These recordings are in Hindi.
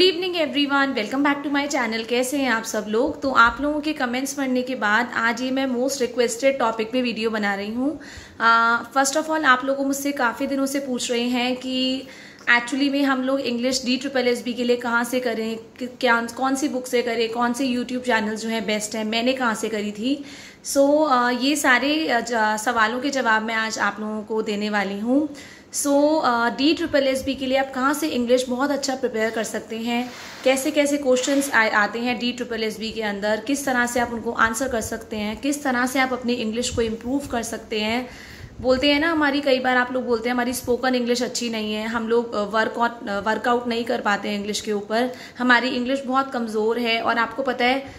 Good evening everyone, welcome back to my channel. कैसे हैं आप सब लोग। तो आप लोगों के कमेंट्स पढ़ने के बाद आज ये मैं मोस्ट रिक्वेस्टेड टॉपिक पे वीडियो बना रही हूँ। फर्स्ट ऑफ ऑल आप लोगों मुझसे काफ़ी दिनों से पूछ रहे हैं कि एक्चुअली में हम लोग इंग्लिश DSSB के लिए कहाँ से करें, क्या कौन सी बुक से करें, कौन से यूट्यूब चैनल जो है बेस्ट है, मैंने कहाँ से करी थी। ये सारे सवालों के जवाब मैं आज आप लोगों को देने वाली हूँ। DSSB के लिए आप कहाँ से इंग्लिश बहुत अच्छा प्रिपेयर कर सकते हैं, कैसे कैसे क्वेश्चंस आते हैं DSSB के अंदर, किस तरह से आप उनको आंसर कर सकते हैं, किस तरह से आप अपनी इंग्लिश को इम्प्रूव कर सकते हैं। बोलते हैं ना, हमारी कई बार आप लोग बोलते हैं हमारी स्पोकन इंग्लिश अच्छी नहीं है, हम लोग वर्कआउट नहीं कर पाते हैं इंग्लिश के ऊपर, हमारी इंग्लिश बहुत कमज़ोर है। और आपको पता है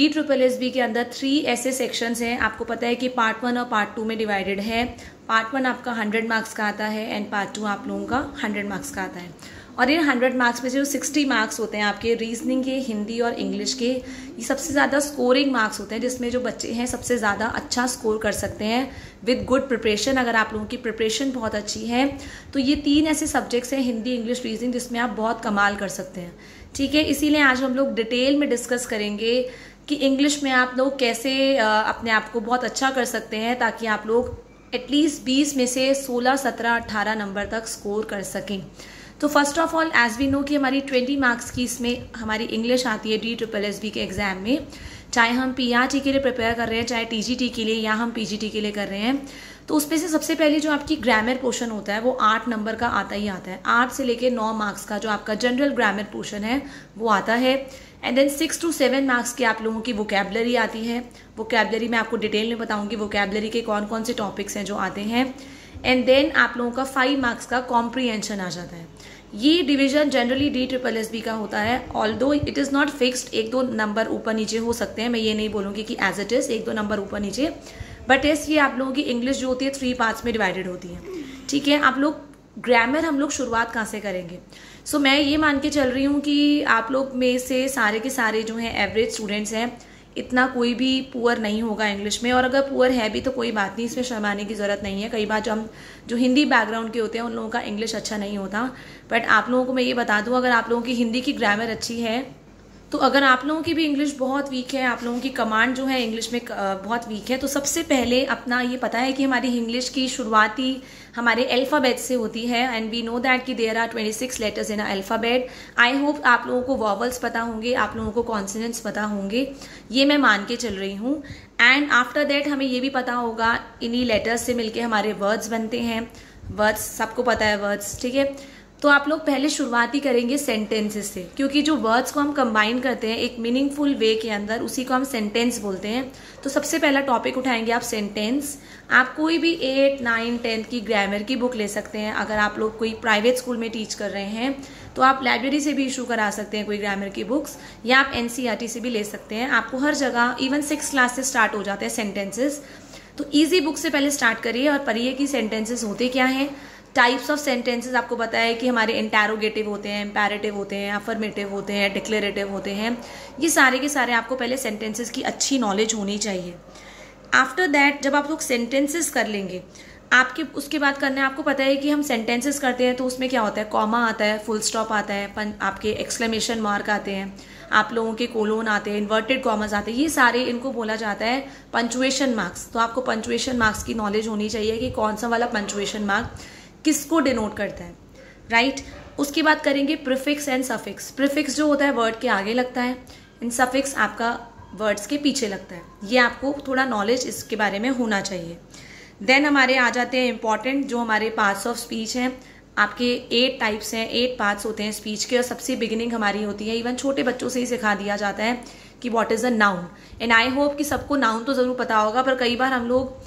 DSSB के अंदर 3 ऐसे सेक्शंस हैं। आपको पता है कि पार्ट 1 और पार्ट 2 में डिवाइडेड है। पार्ट 1 आपका 100 मार्क्स का आता है एंड पार्ट 2 आप लोगों का 100 मार्क्स का आता है। और ये 100 मार्क्स में जो 60 मार्क्स होते हैं आपके रीजनिंग के, हिंदी और इंग्लिश के, ये सबसे ज़्यादा स्कोरिंग मार्क्स होते हैं, जिसमें जो बच्चे हैं सबसे ज़्यादा अच्छा स्कोर कर सकते हैं विद गुड प्रिपरेशन। अगर आप लोगों की प्रिपरेशन बहुत अच्छी है तो ये 3 ऐसे सब्जेक्ट्स हैं, हिंदी, इंग्लिश, रीजनिंग, जिसमें आप बहुत कमाल कर सकते हैं। ठीक है, इसीलिए आज हम लोग डिटेल में डिस्कस करेंगे कि इंग्लिश में आप लोग कैसे अपने आप को बहुत अच्छा कर सकते हैं, ताकि आप लोग एटलीस्ट 20 में से 16, 17, 18 नंबर तक स्कोर कर सकें। तो first of all as we know कि हमारी 20 मार्क्स की इसमें हमारी इंग्लिश आती है DSSB के एग्जाम में, चाहे हम PRT के लिए प्रिपेयर कर रहे हैं, चाहे TGT के लिए या हम PGT के लिए कर रहे हैं। तो उसमें से सबसे पहले जो आपकी ग्रामर पोर्शन होता है वो 8 नंबर का आता ही आता है। 8 से लेके 9 मार्क्स का जो आपका जनरल ग्रामर पोर्शन है वो आता है। एंड देन 6 to 7 मार्क्स की आप लोगों की वोकैबुलरी आती है। वोकैबुलरी में आपको डिटेल में बताऊंगी वोकैबुलरी के कौन कौन से टॉपिक्स हैं जो आते हैं। एंड देन आप लोगों का 5 मार्क्स का कॉम्प्रीहेंशन आ जाता है। ये डिवीजन जनरली DSSB का होता है, although it is not fixed. 1-2 number ऊपर नीचे हो सकते हैं, मैं ये नहीं बोलूँगी कि एज इट इज़ 1-2 नंबर ऊपर नीचे, बट यस ये आप लोगों की इंग्लिश जो होती है 3 पार्ट्स में डिवाइडेड होती है। ठीक है, आप लोग ग्रामर हम लोग शुरुआत कहाँ से करेंगे। मैं ये मान के चल रही हूँ कि आप लोग में से सारे के सारे जो हैं एवरेज स्टूडेंट्स हैं, इतना कोई भी पुअर नहीं होगा इंग्लिश में। और अगर पुअर है भी तो कोई बात नहीं, इसमें शर्माने की ज़रूरत नहीं है। कई बार जो हिंदी बैकग्राउंड के होते हैं उन लोगों का इंग्लिश अच्छा नहीं होता। बट आप लोगों को मैं ये बता दूँ, अगर आप लोगों की हिंदी की ग्रामर अच्छी है, तो अगर आप लोगों की भी इंग्लिश बहुत वीक है, आप लोगों की कमांड जो है इंग्लिश में बहुत वीक है, तो सबसे पहले अपना ये पता है कि हमारी इंग्लिश की शुरुआती हमारे अल्फ़ाबेट से होती है। एंड वी नो दैट कि there are 26 letters in alphabet. I hope आप लोगों को वॉवल्स पता होंगे, आप लोगों को कॉन्सोनेंट्स पता होंगे, ये मैं मान के चल रही हूँ। एंड आफ्टर दैट हमें ये भी पता होगा इन्हीं लेटर्स से मिलके हमारे वर्ड्स बनते हैं। वर्ड्स सबको पता है, वर्ड्स, ठीक है। तो आप लोग पहले शुरुआती करेंगे सेंटेंसेस से, क्योंकि जो वर्ड्स को हम कंबाइन करते हैं एक मीनिंगफुल वे के अंदर, उसी को हम सेंटेंस बोलते हैं। तो सबसे पहला टॉपिक उठाएंगे आप सेंटेंस। आप कोई भी 8, 9, 10 की ग्रामर की बुक ले सकते हैं। अगर आप लोग कोई प्राइवेट स्कूल में टीच कर रहे हैं तो आप लाइब्रेरी से भी इशू करा सकते हैं कोई ग्रामर की बुक्स, या आप NCERT से भी ले सकते हैं। आपको हर जगह इवन 6th क्लास से स्टार्ट हो जाते हैं सेंटेंसेस। तो ईजी बुक से पहले स्टार्ट करिए और पढ़िए कि सेंटेंसेस होते क्या हैं। टाइप्स ऑफ सेंटेंसेस आपको पता है कि हमारे इंटेरोगेटिव होते हैं, इम्पेरेटिव होते हैं, अफर्मेटिव होते हैं, डिक्लेरेटिव होते हैं। ये सारे के सारे आपको पहले सेंटेंसेस की अच्छी नॉलेज होनी चाहिए। आफ्टर दैट जब आप लोग सेंटेंसेस कर लेंगे, आपके उसके बाद करना है, आपको पता है कि हम सेंटेंसेस करते हैं तो उसमें क्या होता है, कॉमा आता है, फुल स्टॉप आता है, आपके एक्सक्लेमेशन मार्क आते हैं, आप लोगों के कोलोन आते हैं, इन्वर्टेड कॉमास आते हैं, ये सारे इनको बोला जाता है पंचुएशन मार्क्स। तो आपको पंचुएशन मार्क्स की नॉलेज होनी चाहिए कि कौन सा वाला पंचुएशन मार्क किसको डिनोट करता है, राइट। उसके बाद करेंगे प्रीफिक्स एंड सफिक्स। प्रीफिक्स जो होता है वर्ड के आगे लगता है, इन सफिक्स आपका वर्ड्स के पीछे लगता है। ये आपको थोड़ा नॉलेज इसके बारे में होना चाहिए। देन हमारे आ जाते हैं इंपॉर्टेंट जो हमारे पार्ट्स ऑफ स्पीच हैं। आपके 8 टाइप्स हैं, 8 पार्ट्स होते हैं स्पीच के, और सबसे बिगिनिंग हमारी होती है, इवन छोटे बच्चों से ही सिखा दिया जाता है कि what is a noun. And I hope कि सबको नाउन तो ज़रूर पता होगा, पर कई बार हम लोग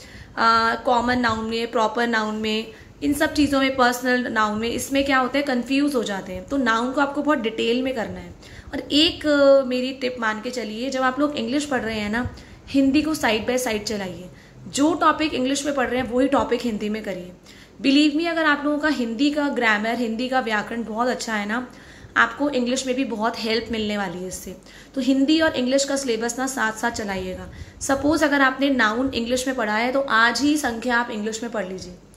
कॉमन नाउन में, प्रॉपर नाउन में, इन सब चीज़ों में, पर्सनल नाउन में, इसमें क्या होता है कंफ्यूज हो जाते हैं। तो नाउन को आपको बहुत डिटेल में करना है। और एक मेरी टिप मान के चलिए, जब आप लोग इंग्लिश पढ़ रहे हैं ना, हिंदी को साइड बाय साइड चलाइए। जो टॉपिक इंग्लिश में पढ़ रहे हैं वही टॉपिक हिंदी में करिए। बिलीव मी, अगर आप लोगों का हिंदी का ग्रामर, हिंदी का व्याकरण बहुत अच्छा है ना, आपको इंग्लिश में भी बहुत हेल्प मिलने वाली है इससे। तो हिंदी और इंग्लिश का सिलेबस ना साथ साथ चलाइएगा। सपोज अगर आपने नाउन इंग्लिश में पढ़ा है तो आज ही संख्या आप इंग्लिश में पढ़ लीजिए।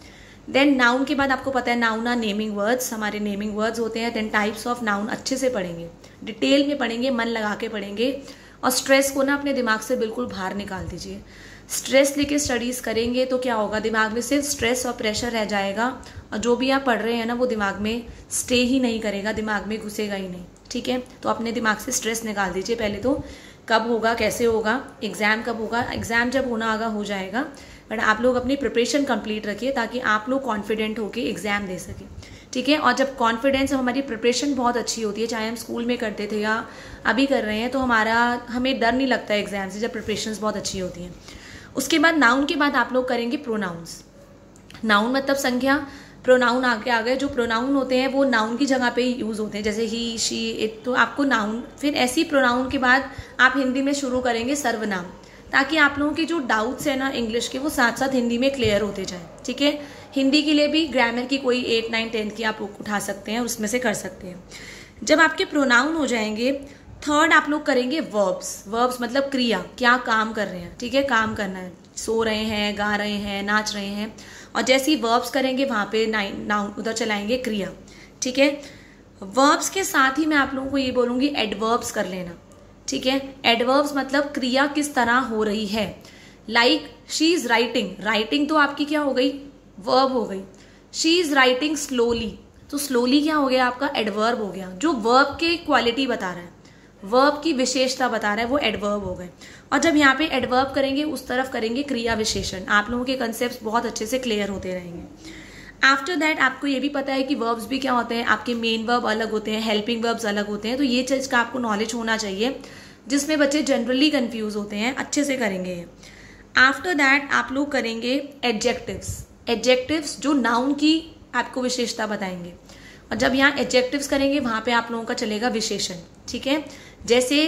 देन नाउन के बाद आपको पता है नाउन आर नेमिंग वर्ड्स, हमारे नेमिंग वर्ड्स होते हैं। देन टाइप्स ऑफ नाउन अच्छे से पढ़ेंगे, डिटेल में पढ़ेंगे, मन लगा के पढ़ेंगे। और स्ट्रेस को ना अपने दिमाग से बिल्कुल बाहर निकाल दीजिए। स्ट्रेस लेके स्टडीज़ करेंगे तो क्या होगा, दिमाग में सिर्फ स्ट्रेस और प्रेशर रह जाएगा, और जो भी आप पढ़ रहे हैं ना वो दिमाग में स्टे ही नहीं करेगा, दिमाग में घुसेगा ही नहीं। ठीक है, तो अपने दिमाग से स्ट्रेस निकाल दीजिए। पहले तो कब होगा, कैसे होगा, एग्ज़ाम कब होगा, एग्ज़ाम जब होना आगा हो जाएगा, बट आप लोग अपनी प्रिपरेशन कंप्लीट रखिए ताकि आप लोग कॉन्फिडेंट होकर एग्ज़ाम दे सकें। ठीक है, और जब कॉन्फिडेंस, हमारी प्रिपरेशन बहुत अच्छी होती है, चाहे हम स्कूल में करते थे या अभी कर रहे हैं, तो हमें डर नहीं लगता है एग्ज़ाम से, जब प्रिपरेशंस बहुत अच्छी होती हैं। उसके बाद नाउन के बाद आप लोग करेंगे प्रोनाउंस। नाउन मतलब संख्या, प्रोनाउन आगे आ गए। जो प्रोनाउन होते हैं वो नाउन की जगह पे ही यूज़ होते हैं, जैसे ही, शी, इट। तो आपको नाउन, फिर ऐसी प्रोनाउन के बाद आप हिंदी में शुरू करेंगे सर्वनाम, ताकि आप लोगों के जो डाउट्स है ना इंग्लिश के, वो साथ साथ हिंदी में क्लियर होते जाए। ठीक है, हिंदी के लिए भी ग्रामर की कोई 8, 9, 10 की आप उठा सकते हैं, उसमें से कर सकते हैं। जब आपके प्रोनाउन हो जाएंगे, थर्ड आप लोग करेंगे वर्ब्स। वर्ब्स मतलब क्रिया, क्या काम कर रहे हैं। ठीक है, काम करना है, सो रहे हैं, गा रहे हैं, नाच रहे हैं, और जैसे ही वर्ब्स करेंगे वहाँ पे नाउन उधर चलाएंगे क्रिया। ठीक है, वर्ब्स के साथ ही मैं आप लोगों को ये बोलूँगी एडवर्ब्स कर लेना। ठीक है, एडवर्ब्स मतलब क्रिया किस तरह हो रही है। Like she is writing, writing तो आपकी क्या हो गई, वर्ब हो गई। शी इज राइटिंग स्लोली, तो स्लोली क्या हो गया आपका, एडवर्ब हो गया, जो वर्ब की क्वालिटी बता रहा है, वर्ब की विशेषता बता रहा है, वो एडवर्ब हो गए। और जब यहाँ पे एडवर्ब करेंगे उस तरफ करेंगे क्रिया विशेषण। आप लोगों के कंसेप्ट बहुत अच्छे से क्लियर होते रहेंगे। आफ्टर दैट आपको ये भी पता है कि वर्ब्स भी क्या होते हैं, आपके मेन वर्ब अलग होते हैं, हेल्पिंग वर्ब्स अलग होते हैं। तो ये चीज़ का आपको नॉलेज होना चाहिए, जिसमें बच्चे जनरली कंफ्यूज होते हैं, अच्छे से करेंगे। आफ्टर दैट आप लोग करेंगे एडजेक्टिव्स। एडजेक्टिव्स जो नाउन की आपको विशेषता बताएंगे, और जब यहाँ एडजेक्टिव्स करेंगे वहाँ पे आप लोगों का चलेगा विशेषण। ठीक है, जैसे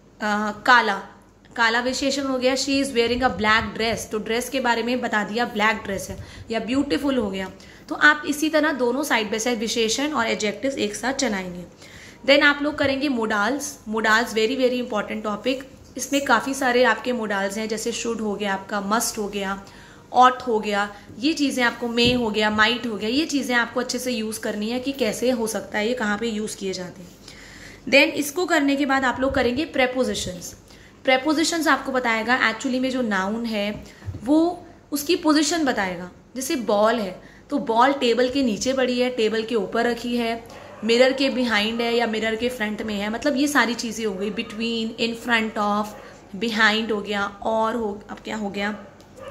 काला, काला विशेषण हो गया, she is wearing a black dress, तो ड्रेस के बारे में बता दिया ब्लैक ड्रेस है, या ब्यूटीफुल हो गया। तो आप इसी तरह दोनों साइड बाय साइड विशेषण और एडजेक्टिव्स एक साथ चलाएंगे। देन आप लोग करेंगे modals. Modals very very important topic, इसमें काफ़ी सारे आपके मोडाल्स हैं, जैसे शुड हो गया आपका, मस्ट हो गया, ऑट हो गया, ये चीज़ें आपको, मे हो गया, माइट हो गया, ये चीज़ें आपको अच्छे से यूज़ करनी है कि कैसे हो सकता है, ये कहाँ पे यूज़ किए जाते हैं। देन इसको करने के बाद आप लोग करेंगे प्रेपोजिशंस। प्रेपोजिशंस आपको बताएगा एक्चुअली में जो नाउन है वो उसकी पोजीशन बताएगा। जैसे बॉल है, तो बॉल टेबल के नीचे पड़ी है, टेबल के ऊपर रखी है, मिरर के बिहाइंड है या मिरर के फ्रंट में है, मतलब ये सारी चीज़ें हो गई। Between, in front of, behind हो गया, और हो, अब क्या हो गया,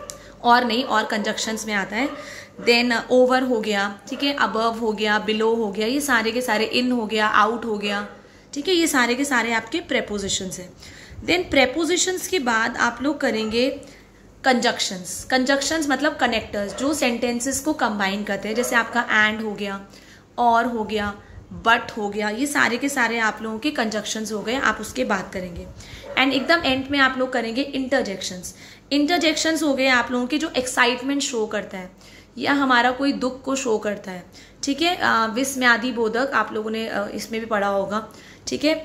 और नहीं, और कंजक्शंस में आता है। देन ओवर हो गया, ठीक है, अबव हो गया, बिलो हो गया, ये सारे के सारे, इन हो गया, आउट हो गया। ठीक है, ये सारे के सारे आपके प्रेपोजिशंस हैं। देन प्रेपोजिशंस के बाद आप लोग करेंगे कंजक्शंस। कंजक्शंस मतलब कनेक्टर्स, जो सेंटेंसेस को कंबाइन करते हैं, जैसे आपका एंड हो गया, और हो गया, बट हो गया, ये सारे के सारे आप लोगों के कंजक्शंस हो गए, आप उसके बात करेंगे। एंड एकदम एंड में आप लोग करेंगे इंटरजेक्शंस। इंटरजेक्शंस हो गए आप लोगों के जो एक्साइटमेंट शो करता है या हमारा कोई दुख को शो करता है। ठीक है, विस्मयादि बोधक आप लोगों ने इसमें भी पढ़ा होगा। ठीक है,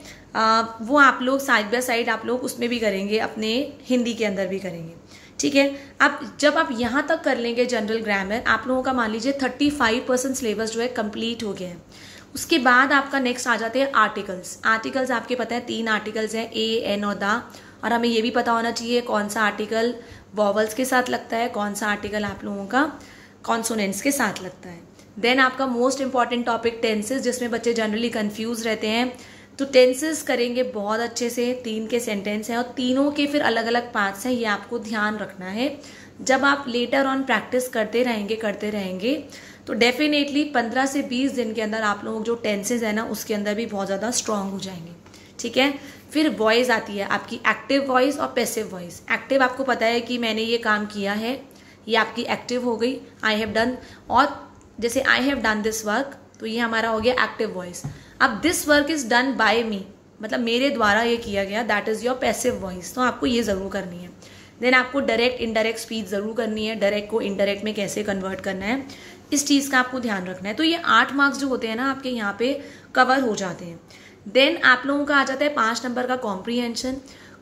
वो आप लोग साइड बाय साइड आप लोग उसमें भी करेंगे, अपने हिंदी के अंदर भी करेंगे। ठीक है, अब जब आप यहाँ तक कर लेंगे जनरल ग्रामर, आप लोगों का मान लीजिए 35% सिलेबस जो है कंप्लीट हो गया है। उसके बाद आपका नेक्स्ट आ जाते हैं आर्टिकल्स। आर्टिकल्स आपके पता है 3 आर्टिकल्स हैं, ए, एन और द। और हमें ये भी पता होना चाहिए कौन सा आर्टिकल वॉवल्स के साथ लगता है, कौन सा आर्टिकल आप लोगों का कॉन्सोनेंट्स के साथ लगता है। देन आपका मोस्ट इंपॉर्टेंट टॉपिक टेंसेस, जिसमें बच्चे जनरली कंफ्यूज रहते हैं। तो टेंसेस करेंगे बहुत अच्छे से, 3 के सेंटेंस हैं और तीनों के फिर अलग अलग पार्ट्स हैं, ये आपको ध्यान रखना है। जब आप लेटर ऑन प्रैक्टिस करते रहेंगे तो डेफिनेटली 15 से 20 दिन के अंदर आप लोग जो टेंसेस है ना उसके अंदर भी बहुत ज़्यादा स्ट्रांग हो जाएंगे। ठीक है, फिर वॉइस आती है आपकी एक्टिव वॉइस और पैसिव वॉइस। एक्टिव आपको पता है कि मैंने ये काम किया है, ये आपकी एक्टिव हो गई, आई हैव डन। और जैसे I have done this work, तो ये हमारा हो गया एक्टिव वॉइस। अब this work is done by me, मतलब मेरे द्वारा ये किया गया, that is your passive voice. तो आपको ये जरूर करनी है। देन आपको डायरेक्ट इनडायरेक्ट स्पीच जरूर करनी है, डायरेक्ट को इनडायरेक्ट में कैसे कन्वर्ट करना है, इस चीज़ का आपको ध्यान रखना है। तो ये 8 मार्क्स जो होते हैं ना आपके यहाँ पे कवर हो जाते हैं। देन आप लोगों का आ जाता है 5 नंबर का कॉम्प्रीहेंशन।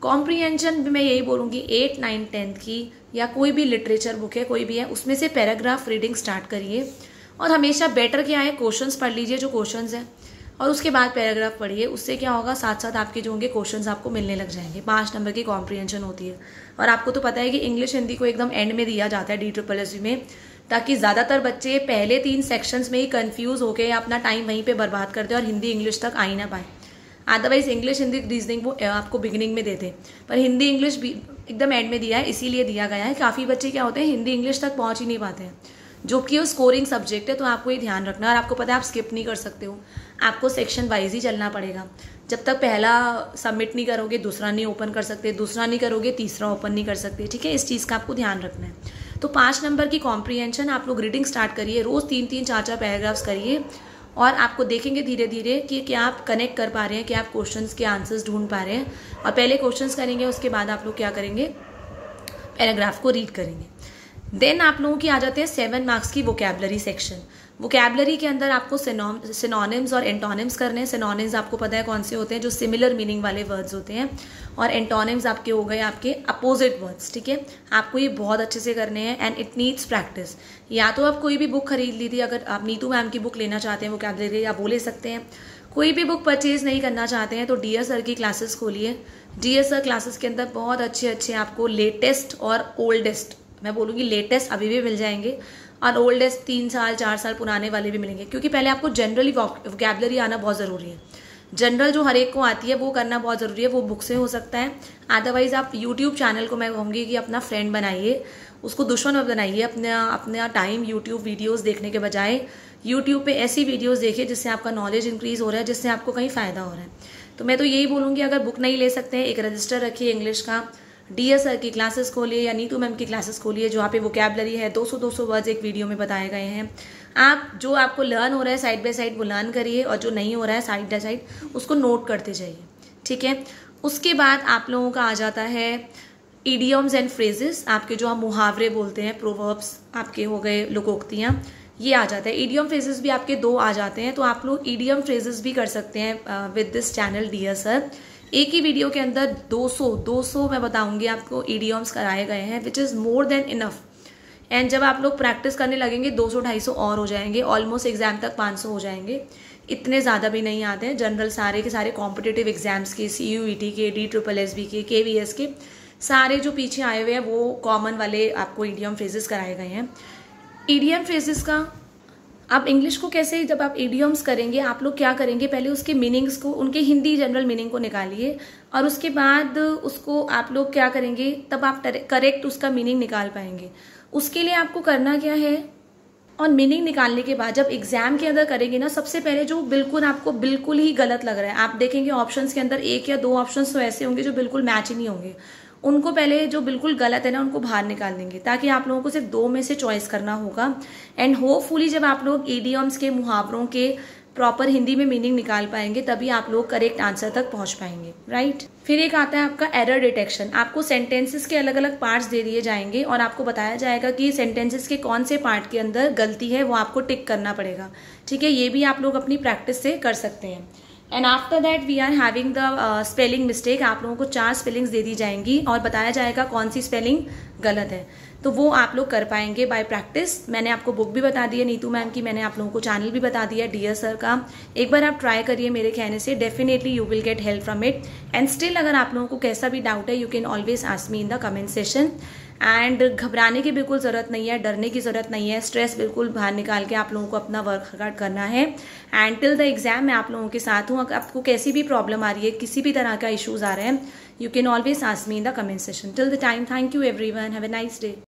कॉम्प्रीहेंशन भी मैं यही बोलूँगी 8, 9, 10 की या कोई भी लिटरेचर बुक है, कोई भी है, उसमें से पैराग्राफ रीडिंग स्टार्ट करिए। और हमेशा बेटर क्या है, क्वेश्चंस पढ़ लीजिए जो क्वेश्चंस हैं, और उसके बाद पैराग्राफ पढ़िए। उससे क्या होगा, साथ साथ आपके जो होंगे क्वेश्चंस आपको मिलने लग जाएंगे। 5 नंबर की कॉम्प्रीहेंशन होती है। और आपको तो पता है कि इंग्लिश हिंदी को एकदम एंड में दिया जाता है DSSB में, ताकि ज़्यादातर बच्चे पहले 3 सेक्शंस में ही कंफ्यूज होकर अपना टाइम वहीं पे बर्बाद करते हैं और हिंदी इंग्लिश तक आ ही ना पाए। अदरवाइज इंग्लिश हिंदी रीजनिंग वो आपको बिगिनिंग में देते, पर हिंदी इंग्लिश भी एकदम एंड में दिया है, इसीलिए दिया गया है। काफ़ी बच्चे क्या होते हैं, हिंदी इंग्लिश तक पहुंच ही नहीं पाते हैं, जो कि वो स्कोरिंग सब्जेक्ट है। तो आपको ये ध्यान रखना, और आपको पता है आप स्किप नहीं कर सकते हो, आपको सेक्शन वाइज ही चलना पड़ेगा। जब तक पहला सबमिट नहीं करोगे दूसरा नहीं ओपन कर सकते, दूसरा नहीं करोगे तीसरा ओपन नहीं कर सकते, ठीक है। इस चीज़ का आपको ध्यान रखना है। तो 5 नंबर की कॉम्प्रीहेंशन आप लोग रीडिंग स्टार्ट करिए, रोज़ 3-3, 4-4 पैराग्राफ्स करिए, और आपको देखेंगे धीरे धीरे कि क्या आप कनेक्ट कर पा रहे हैं, कि आप क्वेश्चंस के आंसर्स ढूंढ पा रहे हैं। और पहले क्वेश्चंस करेंगे, उसके बाद आप लोग क्या करेंगे, पैराग्राफ को रीड करेंगे। देन आप लोगों की आ जाते हैं 7 मार्क्स की वोकैबुलरी सेक्शन। वोकैबुलरी के अंदर आपको सिनोनिम्स और एंटोनिम्स करने हैं। सिनोनिम्स आपको पता है कौन से होते हैं, जो सिमिलर मीनिंग वाले वर्ड्स होते हैं, और एंटोनिम्स आपके हो गए आपके अपोजिट वर्ड्स, ठीक है। आपको ये बहुत अच्छे से करने हैं, एंड इट नीड्स प्रैक्टिस। या तो आप कोई भी बुक खरीद ली थी, अगर आप नीतू मैम की बुक लेना चाहते हैं वोकैबुलरी, आप वो ले सकते हैं। कोई भी बुक परचेज नहीं करना चाहते हैं तो डियर सर की क्लासेस खोलिए। डियर सर क्लासेस के अंदर बहुत अच्छे अच्छे आपको लेटेस्ट और ओल्डेस्ट, मैं बोलूँगी लेटेस्ट अभी भी मिल जाएंगे, और ओल्डेस्ट 3 साल 4 साल पुराने वाले भी मिलेंगे। क्योंकि पहले आपको जनरली वोकैबुलरी आना बहुत ज़रूरी है। जनरल जो हर एक को आती है वो करना बहुत ज़रूरी है, वो बुक से हो सकता है। अदरवाइज आप यूट्यूब चैनल को मैं कहूँगी कि अपना फ्रेंड बनाइए, उसको दुश्मन मत बनाइए। अपना टाइम यूट्यूब वीडियोस देखने के बजाय यूट्यूब पे ऐसी वीडियोस देखिए जिससे आपका नॉलेज इंक्रीज हो रहा है, जिससे आपको कहीं फ़ायदा हो रहा है। तो मैं तो यही बोलूँगी, अगर बुक नहीं ले सकते हैं, एक रजिस्टर रखिए इंग्लिश का, डियर सर की क्लासेस खोलिए या नीतू मैम की क्लासेस खोलिए, जहाँ पे वोकैबुलरी है 200-200 वर्ड्स एक वीडियो में बताए गए हैं। आप जो आपको लर्न हो रहा है साइड बाय साइड वो लर्न करिए, और जो नहीं हो रहा है साइड बाय साइड उसको नोट करते जाइए, ठीक है। उसके बाद आप लोगों का आ जाता है इडियम्स एंड फ्रेजेस, आपके जो हम मुहावरे बोलते हैं, प्रोवर्ब्स आपके हो गए, लोकोक्तियाँ, ये आ जाता है। इडियम फ्रेजेस भी आपके 2 आ जाते हैं, तो आप लोग इडियम फ्रेजेस भी कर सकते हैं with this channel dear sir. एक ही वीडियो के अंदर 200 मैं बताऊंगी आपको इडियम्स कराए गए हैं, which is more than enough. एंड जब आप लोग प्रैक्टिस करने लगेंगे 200-250 और हो जाएंगे, ऑलमोस्ट एग्जाम तक 500 हो जाएंगे। इतने ज़्यादा भी नहीं आते हैं। जनरल सारे के सारे कॉम्पिटिटिव एग्जाम्स के, CUET के, DSSB के, KVS के, सारे जो पीछे आए हुए हैं वो कॉमन वाले आपको इडियम फ्रेजेस कराए गए हैं। इडियम फ्रेजेस का आप इंग्लिश को कैसे, जब आप इडियम्स करेंगे आप लोग क्या करेंगे, पहले उसके मीनिंग्स को, उनके हिंदी जनरल मीनिंग को निकालिए, और उसके बाद उसको आप लोग क्या करेंगे, तब आप करेक्ट उसका मीनिंग निकाल पाएंगे। उसके लिए आपको करना क्या है, और मीनिंग निकालने के बाद जब एग्जाम के अंदर करेंगे ना, सबसे पहले जो बिल्कुल आपको बिल्कुल ही गलत लग रहा है, आप देखेंगे ऑप्शंस के अंदर 1 या 2 ऑप्शंस तो ऐसे होंगे जो बिल्कुल मैच ही नहीं होंगे, उनको पहले जो बिल्कुल गलत है ना उनको बाहर निकाल देंगे, ताकि आप लोगों को सिर्फ 2 में से चॉइस करना होगा। एंड होपफुली जब आप लोग इडियम्स के, मुहावरों के प्रॉपर हिंदी में मीनिंग निकाल पाएंगे, तभी आप लोग करेक्ट आंसर तक पहुंच पाएंगे, राइट। फिर एक आता है आपका एरर डिटेक्शन। आपको सेंटेंसेस के अलग अलग पार्ट्स दे दिए जाएंगे, और आपको बताया जाएगा कि सेंटेंसेस के कौन से पार्ट के अंदर गलती है, वो आपको टिक करना पड़ेगा, ठीक है। ये भी आप लोग अपनी प्रैक्टिस से कर सकते हैं। And after that we are having the spelling mistake. आप लोगों को 4 स्पेलिंग्स दे दी जाएंगी, और बताया जाएगा कौन सी स्पेलिंग गलत है, तो वो आप लोग कर पाएंगे बाय प्रैक्टिस। मैंने आपको बुक भी बता दी है नीतू मैम की, मैंने आप लोगों को चैनल भी बता दिया डियर सर का। एक बार आप ट्राई करिए मेरे कहने से, definitely you will get help from it. And still अगर आप लोगों को कैसा भी डाउट है, you can always ask me in the comment session. And घबराने की बिल्कुल ज़रूरत नहीं है, डरने की ज़रूरत नहीं है। स्ट्रेस बिल्कुल बाहर निकाल के आप लोगों को अपना वर्क हार्ड करना है। एंड टिल द एग्जाम मैं आप लोगों के साथ हूँ। अगर आपको कैसी भी प्रॉब्लम आ रही है, किसी भी तरह का इश्यूज आ रहे हैं, you can always ask me in the comment session. Till the time, thank you everyone, have a nice day.